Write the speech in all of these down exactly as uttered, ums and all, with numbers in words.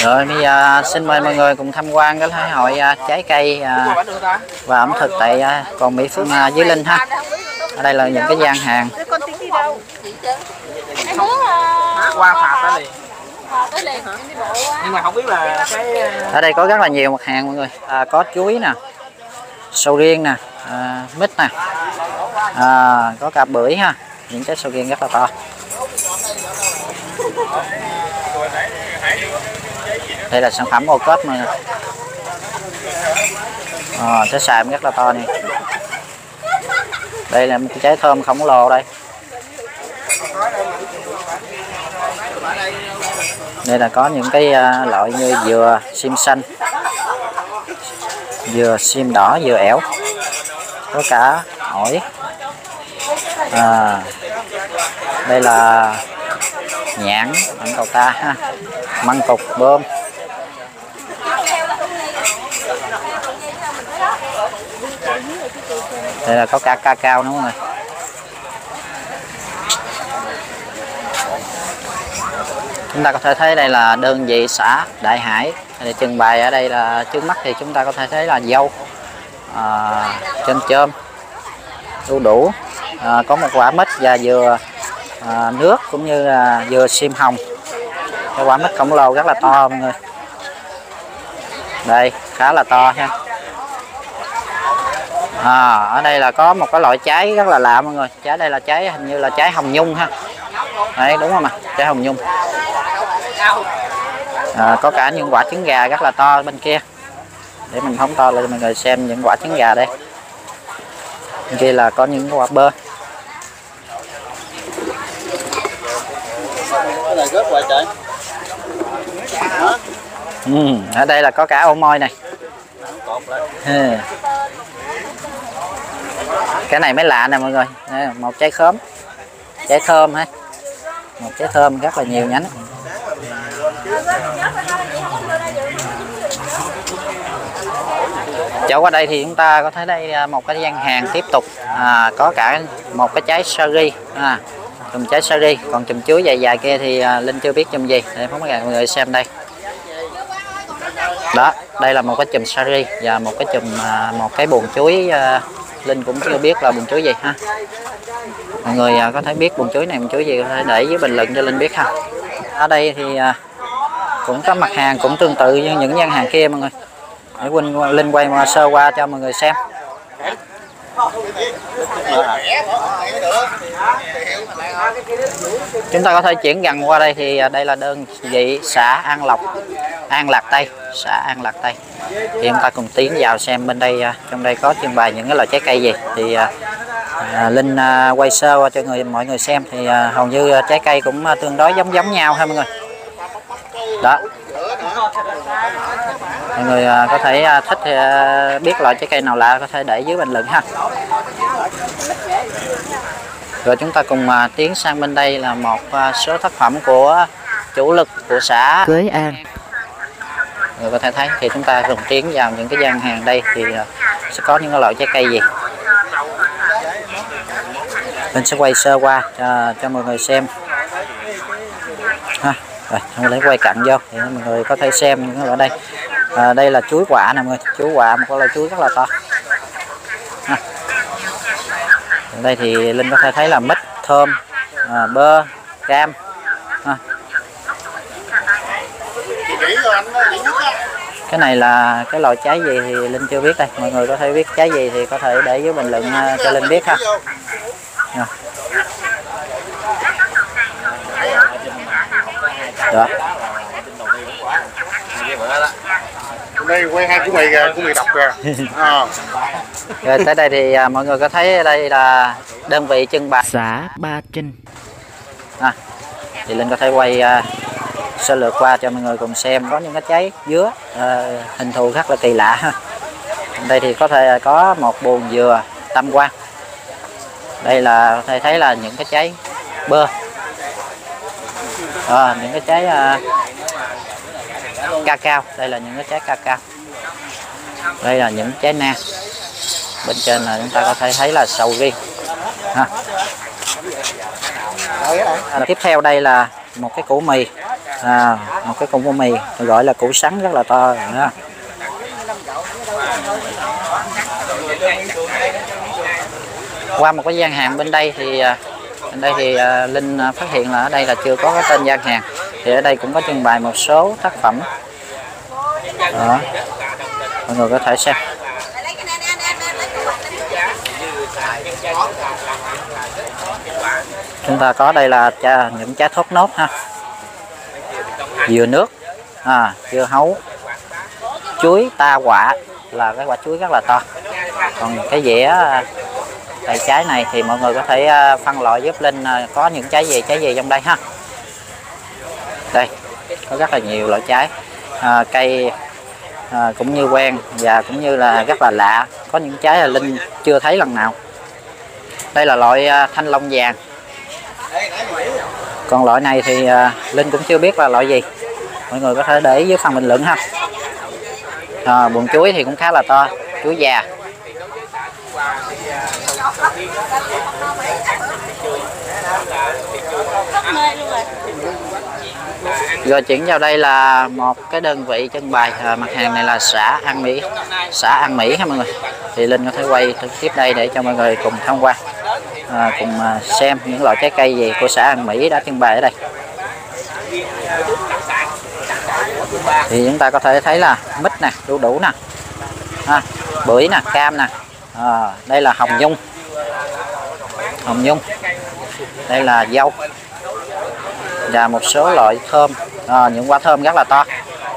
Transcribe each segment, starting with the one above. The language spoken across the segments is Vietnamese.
Rồi bây giờ xin mời mọi người cùng tham quan cái lễ hội trái cây và ẩm thực tại Cồn Mỹ Phước Dưới Linh ha. Ở đây là những cái gian hàng. Qua phạt tới liền. Nhưng mà không biết là cái ở đây có rất là nhiều mặt hàng mọi người. À, có chuối nè, sầu riêng nè, à, mít nè, à, có cả bưởi ha, những trái sầu riêng rất là to. Đây là sản phẩm ô cốp mọi người. À, trái sàm rất là to nè. Đây là một cái trái thơm khổng lồ đây. Đây là có những cái uh, loại như dừa sim xanh, dừa sim đỏ, dừa ẻo, có cả ổi. À, đây là nhãn, măng cầu ta ha, măng cục, bơm. Đây là có cả ca cao nữa mọi người. Chúng ta có thể thấy đây là đơn vị xã Đại Hải. Để trưng bày ở đây là trước mắt thì chúng ta có thể thấy là dâu, à, chôm chôm, đu đủ, à, có một quả mít và dừa à, nước cũng như là dừa sim hồng. Cái quả mít khổng lồ rất là to mọi người. Đây khá là to ha. À, ở đây là có một cái loại trái rất là lạ mọi người. Trái đây là trái hình như là trái hồng nhung ha. Đấy đúng không ạ? Trái hồng nhung. À, có cả những quả trứng gà rất là to bên kia. Để mình phóng to lên cho mọi người xem những quả trứng gà đây. Bên kia là có những quả bơ. Ừ, ở đây là có cả ô môi này. Ừ. Cái này mới lạ nè mọi người. Đây, một trái khóm, trái thơm ha, một trái thơm rất là nhiều nhánh. Chỗ qua đây thì chúng ta có thấy đây một cái gian hàng tiếp tục, à, có cả một cái trái sari, à, chùm trái sari, còn chùm chuối dài dài kia thì à, Linh chưa biết chùm gì. Để phóng mọi người xem đây. Đó, đây là một cái chùm sari và một cái chùm à, một cái buồng chuối, à, Linh cũng chưa biết là buồng chuối gì ha. Mọi người à, có thể biết buồng chuối này buồng chuối gì có thể để dưới bình luận cho Linh biết ha. Ở đây thì à, cũng có mặt hàng cũng tương tự như những gian hàng kia mọi người. Để Linh, Linh quay qua sơ qua cho mọi người xem. Chúng ta có thể chuyển gần qua đây thì đây là đơn vị xã An Lộc, An Lạc Tây, xã An Lạc Tây. Thì chúng ta cùng tiến vào xem bên đây, trong đây có trưng bày những cái loại trái cây gì. Thì à, Linh à, quay sơ qua cho người mọi người xem thì à, hầu như trái cây cũng tương đối giống giống nhau ha mọi người. Đó. Mọi người à, có thể à, thích à, biết loại trái cây nào lạ có thể để dưới bình luận ha. Rồi chúng ta cùng à, tiến sang bên đây là một à, số tác phẩm của chủ lực của xã Quế An. Người có thể thấy thì chúng ta cùng tiến vào những cái gian hàng đây thì à, sẽ có những cái loại trái cây gì. Mình sẽ quay sơ qua cho, cho mọi người xem ha. Rồi, mình lấy quay cận vô thì mọi người có thể xem những cái ở đây. À, đây là chuối quả nè mọi người, chuối quả, một cái loại chuối rất là to. Ha. Ở đây thì Linh có thể thấy là mít, thơm, à, bơ, cam. Ha. Cái này là cái loại trái gì thì Linh chưa biết đây. Mọi người có thể biết trái gì thì có thể để dưới bình luận cho Linh biết ha. Rồi. Đó. Đây quay hai của mì kìa, của mì độc kìa. À. Rồi tới đây thì à, mọi người có thấy đây là đơn vị trưng bày xã Ba Trinh. À, thì Linh có thể quay à, sơ lược qua cho mọi người cùng xem. Có những cái trái dứa à, hình thù rất là kỳ lạ ha. Đây thì có thể có một buồng dừa tam quan. Đây là có thể thấy là những cái trái bơ, à, những cái trái à, ca cao. Đây là những cái trái ca cao. Đây là những trái na. Bên trên là chúng ta có thể thấy là sầu riêng ha. À, tiếp theo đây là một cái củ mì à, một cái cục bông mì gọi là củ sắn rất là to đó. Qua một cái gian hàng bên đây thì bên đây thì Linh phát hiện là ở đây là chưa có cái tên gian hàng, thì ở đây cũng có trưng bày một số tác phẩm đó, mọi người có thể xem. Chúng ta có đây là những trái thốt nốt ha, dừa nước, à, dưa hấu, chuối ta quả, là cái quả chuối rất là to. Còn cái dĩa đầy trái này thì mọi người có thể phân loại giúp Linh có những trái gì trái gì trong đây ha. Đây có rất là nhiều loại trái, à, cây à, cũng như quen và cũng như là rất là lạ, có những trái là Linh chưa thấy lần nào. Đây là loại thanh long vàng, còn loại này thì à, Linh cũng chưa biết là loại gì, mọi người có thể để ý dưới phần bình luận ha. À, buồng chuối thì cũng khá là to, chuối già. Rồi chuyển vào đây là một cái đơn vị trưng bày, à, mặt hàng này là xả An Mỹ, xả An Mỹ ha mọi người. Thì Linh có thể quay trực tiếp đây để cho mọi người cùng tham quan, à, cùng à, xem những loại trái cây gì của xã An Mỹ đã trưng bày ở đây. Thì chúng ta có thể thấy là mít nè, đu đủ nè, à, bưởi nè, cam nè, à, đây là hồng nhung, hồng nhung, đây là dâu và một số loại thơm, à, những quả thơm rất là to,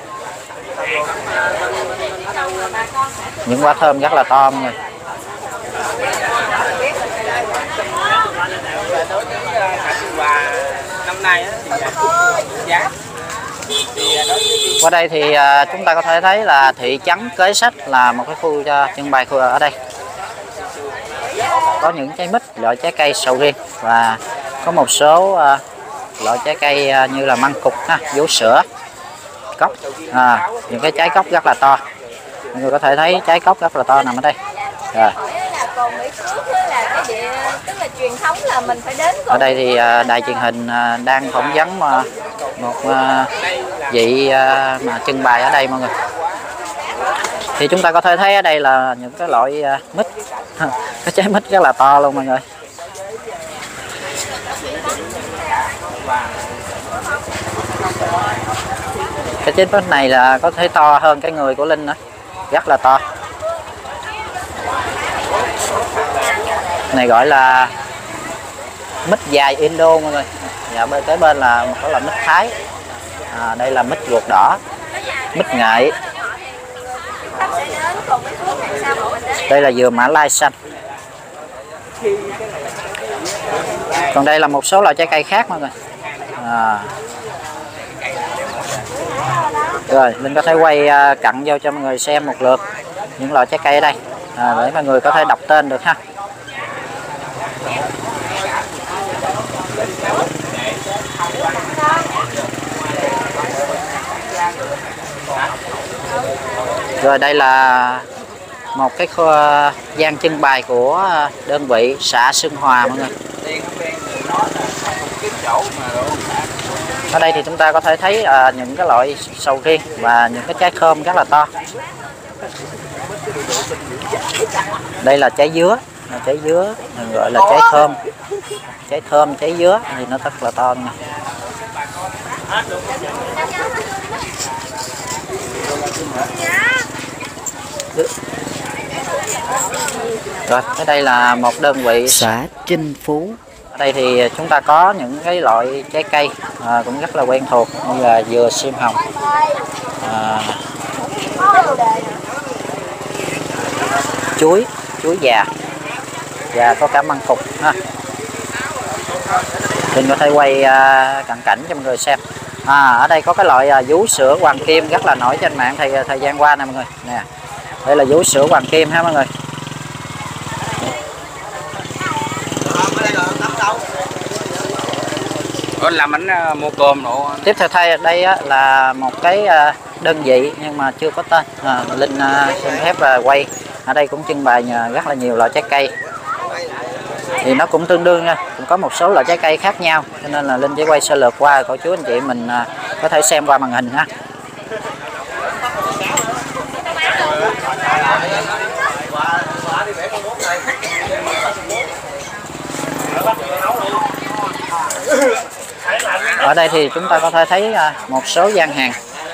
những quả thơm rất là to mọi người. Qua đây thì à, chúng ta có thể thấy là thị trấn Kế Sách là một cái khu uh, trưng bày khu ở đây. Có những trái mít, loại trái cây sầu riêng và có một số uh, loại trái cây uh, như là măng cụt, ha, vú sữa, cốc, à, những cái trái cốc rất là to. Mọi người có thể thấy trái cốc rất là to nằm ở đây. Rồi. Còn Mỹ Phước là cái địa, tức là truyền thống là mình phải đến. Ở đây thì uh, đài truyền hình uh, đang phỏng vấn uh, một uh, vị uh, mà trưng bày ở đây mọi người. Thì chúng ta có thể thấy ở đây là những cái loại uh, mít, cái trái mít rất là to luôn mọi người. Cái trái mít này là có thể to hơn cái người của Linh nữa, rất là to. Này gọi là mít dài Indo mọi người. Và bên tới bên là một cái là mít Thái, à, đây là mít ruột đỏ, mít nghệ, đây là dừa Mã Lai xanh. Còn đây là một số loại trái cây khác mọi người, à. Rồi Linh có thể quay cận vô cho mọi người xem một lượt những loại trái cây ở đây, à, để mọi người có thể đọc tên được ha. Rồi đây là một cái khu gian trưng bày của đơn vị xã Xuân Hòa mọi người. Ở đây thì chúng ta có thể thấy uh, những cái loại sầu riêng và những cái trái thơm rất là to. Đây là trái dứa, là trái dứa mình gọi là trái thơm, trái thơm, trái dứa thì nó rất là to nè. Rồi, cái đây là một đơn vị xã Trinh Phú. Ở đây thì chúng ta có những cái loại trái cây à, cũng rất là quen thuộc như là dừa xiêm hồng, à, chuối, chuối già và có cả măng cụt ha. Mình có thể quay à, cận cảnh cho mọi người xem. À, ở đây có cái loại à, vú sữa hoàng kim rất là nổi trên mạng thời thời gian qua nè mọi người. Nè, đây là vú sữa hoàng kim ha mọi người. Làm bánh mua cơm độ. Tiếp theo thay đây á, là một cái đơn vị nhưng mà chưa có tên. À, Linh xin phép là quay. Ở đây cũng trưng bày rất là nhiều loại trái cây. Thì nó cũng tương đương nha, cũng có một số loại trái cây khác nhau, cho nên là Linh chỉ quay sơ lược qua cô chú anh chị mình có thể xem qua màn hình ha. Ở đây thì chúng ta có thể thấy một số gian hàng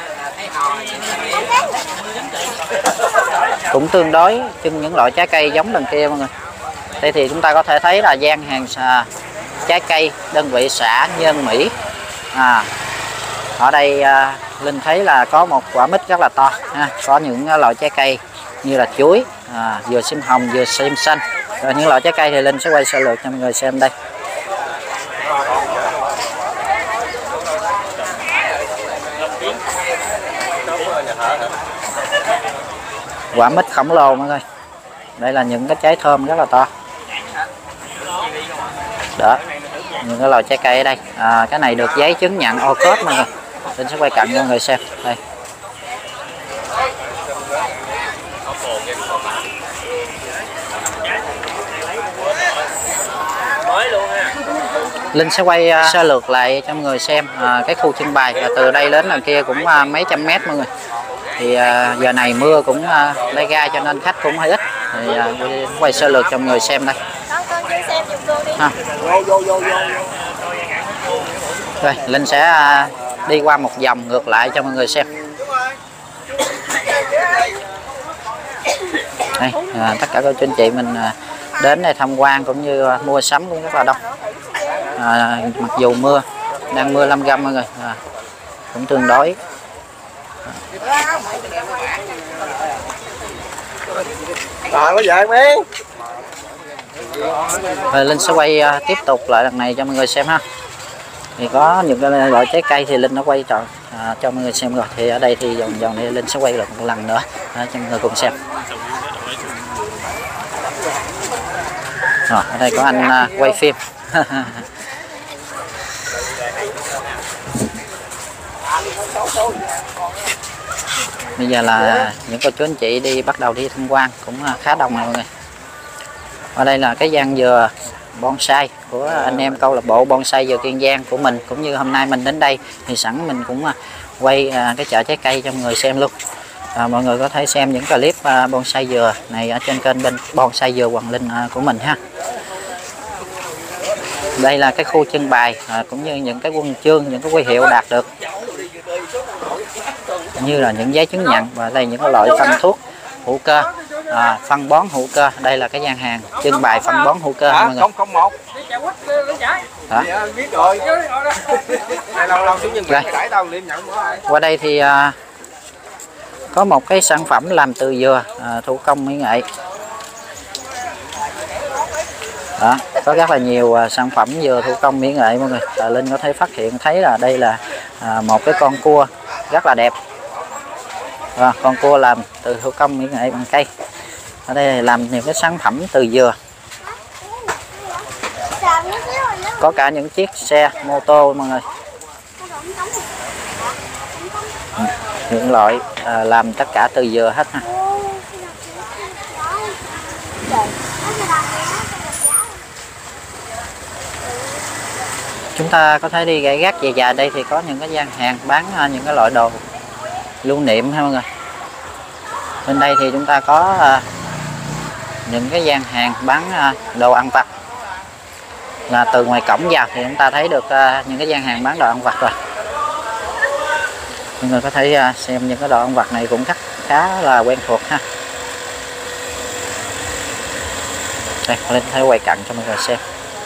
cũng tương đối trưng những loại trái cây giống đằng kia mọi người. Đây thì chúng ta có thể thấy là gian hàng trái cây đơn vị xã Nhân Mỹ. À, ở đây à, Linh thấy là có một quả mít rất là to ha. Có những loại trái cây như là chuối, à, dừa sim hồng, dừa sim xanh. Rồi những loại trái cây thì Linh sẽ quay sơ lược cho mọi người xem đây. Quả mít khổng lồ mọi người. Đây là những cái trái thơm rất là to. Đó, những cái loại trái cây ở đây. À, cái này được giấy chứng nhận ô cốp mọi người. Linh sẽ quay cận cho mọi người xem. Đây. Linh sẽ quay uh, sơ lược lại cho mọi người xem uh, cái khu trưng bày. Và từ đây đến đằng kia cũng uh, mấy trăm mét mọi người. Thì uh, giờ này mưa cũng uh, lấy ra cho nên khách cũng hơi ít. Thì uh, quay sơ lược cho mọi người xem đây. Ha. Rồi, Linh sẽ uh, đi qua một vòng ngược lại cho mọi người xem. Đây, uh, tất cả các anh chị mình uh, đến đây tham quan cũng như uh, mua sắm cũng rất là đông. À, mặc dù mưa đang mưa lâm găm mọi người, à, cũng tương đối. Rồi Linh sẽ quay uh, tiếp tục lại lần này cho mọi người xem ha. Thì có những cái loại trái cây thì Linh đã quay cho, à, cho mọi người xem rồi. Thì ở đây thì vòng vòng này Linh sẽ quay lại một lần nữa à, cho mọi người cùng xem. Rồi, ở đây có anh uh, quay phim. Bây giờ là những cô chú anh chị đi bắt đầu đi tham quan cũng khá đông mọi người. Ở đây là cái gian dừa bonsai của anh em câu lạc bộ bonsai dừa Kiên Giang của mình, cũng như hôm nay mình đến đây thì sẵn mình cũng quay cái chợ trái cây cho mọi người xem luôn. À, mọi người có thể xem những clip bonsai dừa này ở trên kênh bên bonsai dừa Hoàng Linh của mình ha. Đây là cái khu trưng bày à, cũng như những cái huân chương, những cái huy hiệu đạt được, như là những giấy chứng nhận. Và đây những cái loại phân thuốc hữu cơ, à, phân bón hữu cơ. Đây là cái gian hàng trưng bày phân bón hữu cơ mọi người. Rồi. Qua đây thì à, có một cái sản phẩm làm từ dừa, à, thủ công mỹ nghệ. Đó, có rất là nhiều uh, sản phẩm dừa thủ công mỹ nghệ mọi người. À, Linh có thể phát hiện thấy là đây là à, một cái con cua rất là đẹp. À, con cua làm từ thủ công mỹ nghệ bằng cây. Ở đây làm những cái sản phẩm từ dừa. Có cả những chiếc xe mô tô mọi người. Những loại à, làm tất cả từ dừa hết ha. Chúng ta có thể đi gãy gác về dài đây thì có những cái gian hàng bán những cái loại đồ lưu niệm ha mọi người. Bên đây thì chúng ta có uh, những cái gian hàng bán uh, đồ ăn vặt. Là từ ngoài cổng vào thì chúng ta thấy được uh, những cái gian hàng bán đồ ăn vặt rồi. Mọi người có thể uh, xem những cái đồ ăn vặt này cũng khá, khá là quen thuộc ha. Đây, Linh thấy quay cận cho mọi người xem.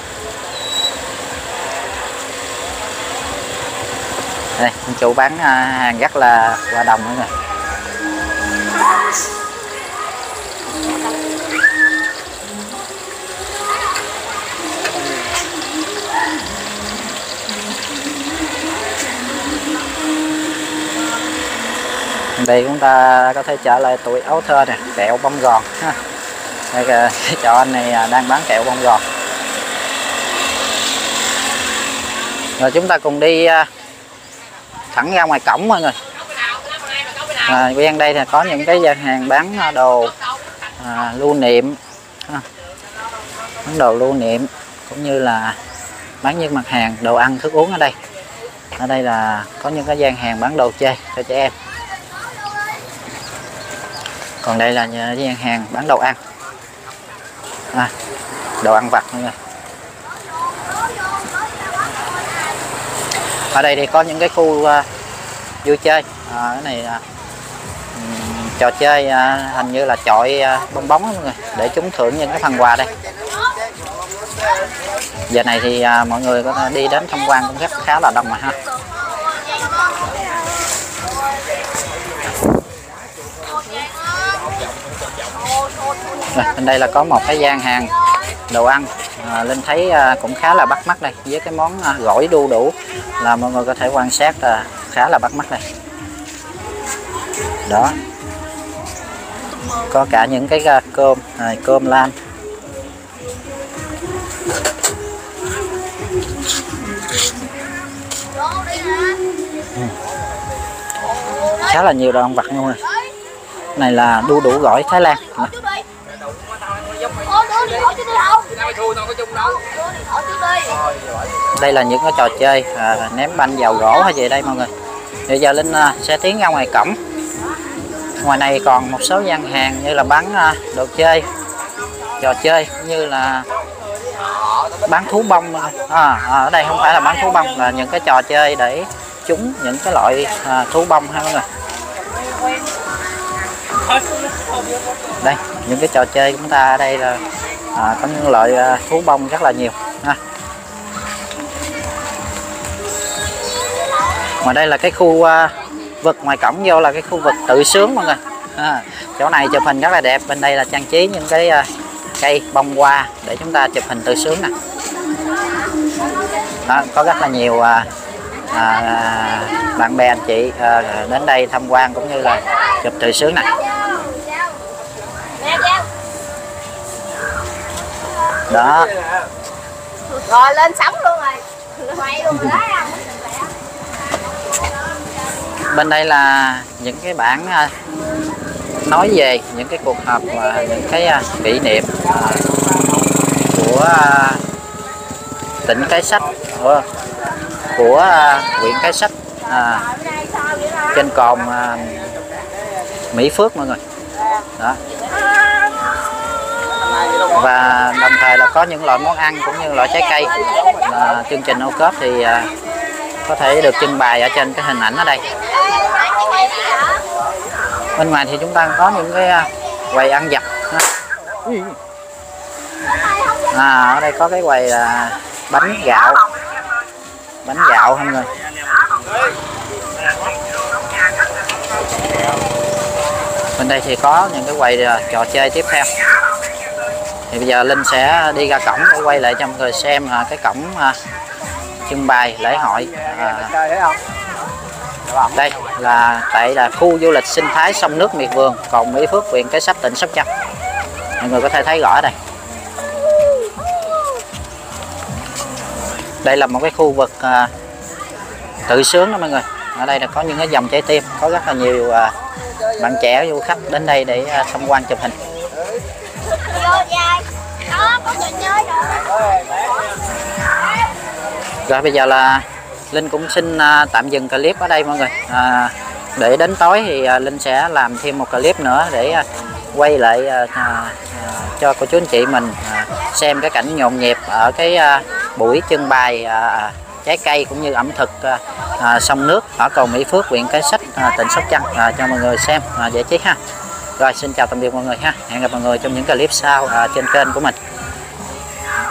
Đây, chủ bán hàng rất là hòa đồng mọi người. Đây chúng ta có thể trở lại tuổi ấu thơ nè, kẹo bông gòn ha. Đây cái chỗ anh này đang bán kẹo bông gòn. Rồi chúng ta cùng đi thẳng ra ngoài cổng mọi người. À, bên đây thì có những cái gian hàng bán đồ à, lưu niệm, ha. Bán đồ lưu niệm cũng như là bán những mặt hàng đồ ăn thức uống ở đây. Ở đây là có những cái gian hàng bán đồ chơi cho trẻ em. Còn đây là gian hàng bán đồ ăn, à, đồ ăn vặt mọi người. Ở đây thì có những cái khu uh, vui chơi, à, cái này uh, trò chơi uh, hình như là chọi uh, bong bóng đó mọi người, để trúng thưởng những cái phần quà đây. Giờ này thì uh, mọi người có đi đến tham quan cũng rất khá là đông mà ha. Rồi, bên đây là có một cái gian hàng đồ ăn, à, Linh thấy à, cũng khá là bắt mắt đây, với cái món à, gỏi đu đủ là mọi người có thể quan sát là khá là bắt mắt đây. Đó, có cả những cái à, cơm, à, cơm lam. Ừ. Khá là nhiều đồ ăn vặt luôn rồi. Cái này là đu đủ gỏi Thái Lan. Đây là những cái trò chơi à, ném banh vào gỗ hay gì đây mọi người. Bây giờ Linh à, sẽ tiến ra ngoài cổng. Ngoài này còn một số gian hàng như là bán à, đồ chơi, trò chơi như là bán thú bông. À, à, ở đây không phải là bán thú bông, là những cái trò chơi để trúng những cái loại à, thú bông ha mọi người. Đây, những cái trò chơi của chúng ta ở đây là à, có những loại à, thú bông rất là nhiều ha. Ngoài đây là cái khu à, vực ngoài cổng vô là cái khu vực tự sướng mọi người. À, chỗ này chụp hình rất là đẹp. Bên đây là trang trí những cái à, cây bông hoa để chúng ta chụp hình tự sướng nè. Đó, có rất là nhiều à, à, bạn bè anh chị à, đến đây tham quan cũng như là chụp tự sướng nè. Đó. Rồi lên sóng luôn rồi. Quay luôn rồi đó. Bên đây là những cái bảng nói về những cái cuộc họp và những cái kỷ niệm của tỉnh Cái Sách, của, của huyện Cái Sách à, trên cồn à, Mỹ Phước mọi người. Đó. Và đồng thời là có những loại món ăn cũng như loại trái cây. À, chương trình ô cốp thì à, có thể được trưng bày ở trên cái hình ảnh ở đây. Bên ngoài thì chúng ta có những cái à, quầy ăn vặt. À, ở đây có cái quầy à, bánh gạo, bánh gạo không người. Bên đây thì có những cái quầy à, trò chơi tiếp theo. Thì bây giờ Linh sẽ đi ra cổng để quay lại cho mọi người xem à, cái cổng à, trưng bày lễ hội. À, đây là tại là khu du lịch sinh thái sông nước miệt vườn, cồn Mỹ Phước, huyện Cái Sách, tỉnh Sóc Trăng. Mọi người có thể thấy rõ ở đây. Đây là một cái khu vực à, tự sướng đó mọi người. Ở đây là có những cái dòng trái tim, có rất là nhiều à, bạn trẻ du khách đến đây để à, tham quan chụp hình. Rồi bây giờ là Linh cũng xin à, tạm dừng clip ở đây mọi người. À, để đến tối thì à, Linh sẽ làm thêm một clip nữa để à, quay lại à, à, cho cô chú anh chị mình à, xem cái cảnh nhộn nhịp ở cái à, buổi trưng bày à, trái cây cũng như ẩm thực à, à, sông nước ở cầu Mỹ Phước, huyện Cái Sách, à, tỉnh Sóc Trăng à, cho mọi người xem à, giải trí ha. Rồi xin chào tạm biệt mọi người ha. Hẹn gặp mọi người trong những clip sau à, trên kênh của mình.